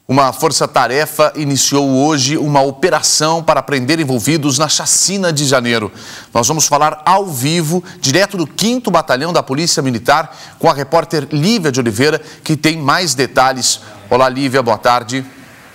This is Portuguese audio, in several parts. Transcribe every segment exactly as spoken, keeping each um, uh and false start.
Uma força-tarefa iniciou hoje uma operação para prender envolvidos na chacina de janeiro. Nós vamos falar ao vivo, direto do quinto Batalhão da Polícia Militar, com a repórter Lívia de Oliveira, que tem mais detalhes. Olá, Lívia, boa tarde.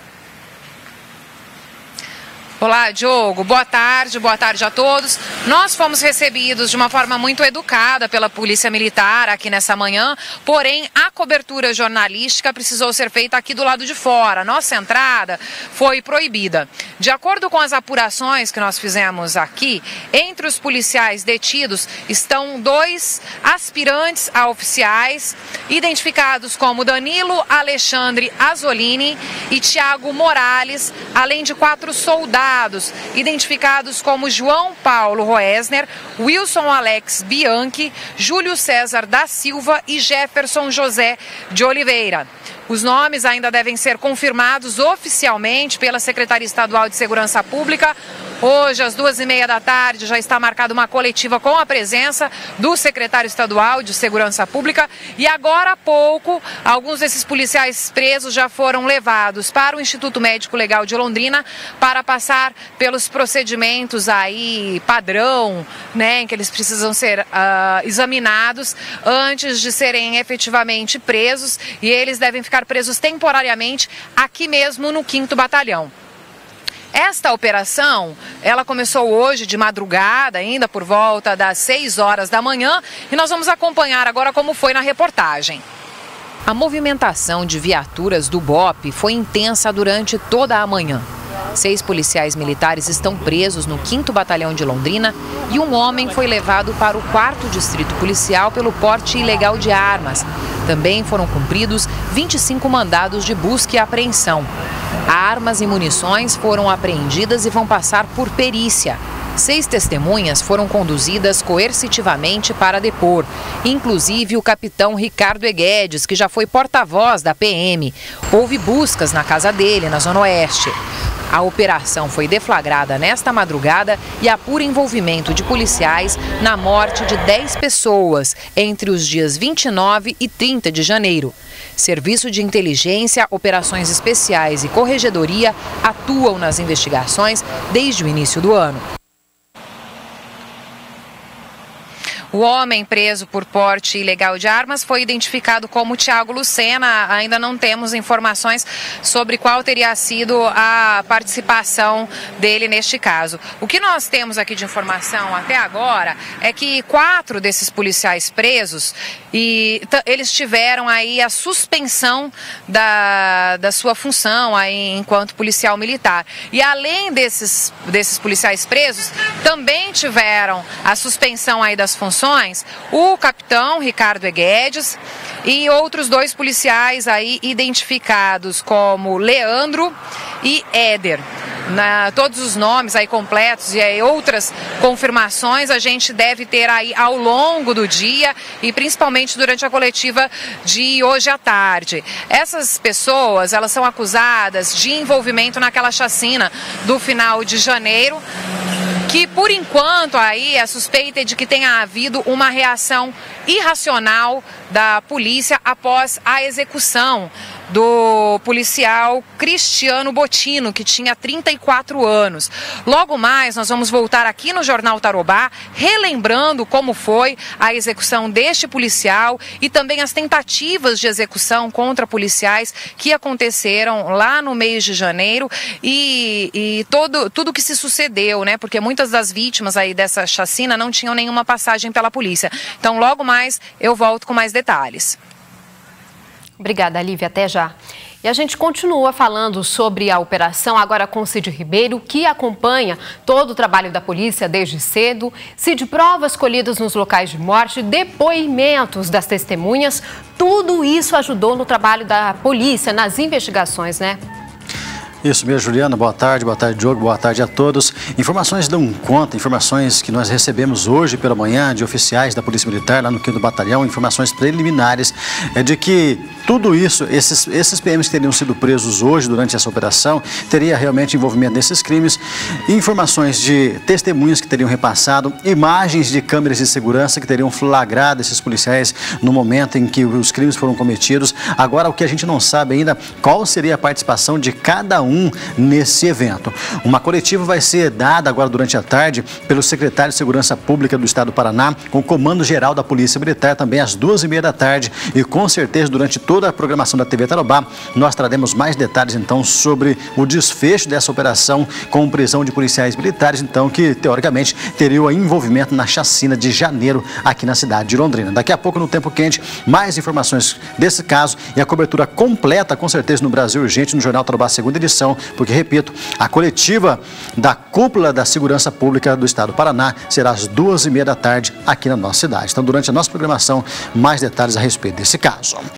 Olá, Diogo. Boa tarde, boa tarde a todos. Nós fomos recebidos de uma forma muito educada pela Polícia Militar aqui nessa manhã, porém a cobertura jornalística precisou ser feita aqui do lado de fora. Nossa entrada foi proibida. De acordo com as apurações que nós fizemos aqui, entre os policiais detidos estão dois aspirantes a oficiais, identificados como Danilo Alexandre Azzolini e Tiago Morales, além de quatro soldados identificados como João Paulo Roesner, Wilson Alex Bianchi, Júlio César da Silva e Jefferson José de Oliveira. Os nomes ainda devem ser confirmados oficialmente pela Secretaria Estadual de Segurança Pública. Hoje, às duas e meia da tarde, já está marcada uma coletiva com a presença do secretário estadual de Segurança Pública. E agora há pouco, alguns desses policiais presos já foram levados para o Instituto Médico Legal de Londrina para passar pelos procedimentos aí padrão, né, em que eles precisam ser uh, examinados antes de serem efetivamente presos. E eles devem ficar presos temporariamente aqui mesmo no quinto Batalhão. Esta operação, ela começou hoje de madrugada, ainda por volta das seis horas da manhã, e nós vamos acompanhar agora como foi na reportagem. A movimentação de viaturas do B O P foi intensa durante toda a manhã. Seis policiais militares estão presos no quinto Batalhão de Londrina e um homem foi levado para o quarto Distrito Policial pelo porte ilegal de armas. Também foram cumpridos vinte e cinco mandados de busca e apreensão. Armas e munições foram apreendidas e vão passar por perícia. Seis testemunhas foram conduzidas coercitivamente para depor, inclusive o capitão Ricardo Eguedes, que já foi porta-voz da P M. Houve buscas na casa dele, na Zona Oeste. A operação foi deflagrada nesta madrugada e apura envolvimento de policiais na morte de dez pessoas entre os dias vinte e nove e trinta de janeiro. Serviço de Inteligência, Operações Especiais e Corregedoria atuam nas investigações desde o início do ano. O homem preso por porte ilegal de armas foi identificado como Tiago Lucena. Ainda não temos informações sobre qual teria sido a participação dele neste caso. O que nós temos aqui de informação até agora é que quatro desses policiais presos, e eles tiveram aí a suspensão da, da sua função aí enquanto policial militar. E além desses, desses policiais presos, também tiveram a suspensão aí das funções o capitão Ricardo Eguedes e outros dois policiais aí identificados como Leandro e Éder. Na, todos os nomes aí completos e aí outras confirmações a gente deve ter aí ao longo do dia e principalmente durante a coletiva de hoje à tarde. Essas pessoas, elas são acusadas de envolvimento naquela chacina do final de janeiro, que por enquanto aí a suspeita é de que tenha havido uma reação irracional da polícia após a execução do policial Cristiano Botino, que tinha trinta e quatro anos. Logo mais nós vamos voltar aqui no Jornal Tarobá, relembrando como foi a execução deste policial e também as tentativas de execução contra policiais que aconteceram lá no mês de janeiro e, e todo, tudo que se sucedeu, né? Porque muitas das vítimas aí dessa chacina não tinham nenhuma passagem pela polícia. Então logo mais eu volto com mais detalhes. Obrigada, Lívia. Até já. E a gente continua falando sobre a operação agora com Cid Ribeiro, que acompanha todo o trabalho da polícia desde cedo. Cid, provas colhidas nos locais de morte, depoimentos das testemunhas, tudo isso ajudou no trabalho da polícia, nas investigações, né? Isso mesmo, Juliana. Boa tarde, boa tarde, Diogo, boa tarde a todos. Informações dão conta, informações que nós recebemos hoje pela manhã de oficiais da Polícia Militar lá no quinto Batalhão, informações preliminares é de que tudo isso, esses, esses P Ms que teriam sido presos hoje durante essa operação, teria realmente envolvimento nesses crimes, informações de testemunhas que teriam repassado, imagens de câmeras de segurança que teriam flagrado esses policiais no momento em que os crimes foram cometidos. Agora, o que a gente não sabe ainda, qual seria a participação de cada um nesse evento. Uma coletiva vai ser dada agora durante a tarde pelo secretário de Segurança Pública do Estado do Paraná, com o comando-geral da Polícia Militar, também às duas e meia da tarde, e com certeza durante toda a programação da T V Tarobá nós traremos mais detalhes então sobre o desfecho dessa operação com prisão de policiais militares, então que teoricamente teriam envolvimento na chacina de janeiro aqui na cidade de Londrina. Daqui a pouco no Tempo Quente, mais informações desse caso e a cobertura completa com certeza no Brasil Urgente, no Jornal Tarobá, segunda edição, porque, repito, a coletiva da cúpula da Segurança Pública do Estado do Paraná será às duas e meia da tarde aqui na nossa cidade. Então, durante a nossa programação, mais detalhes a respeito desse caso.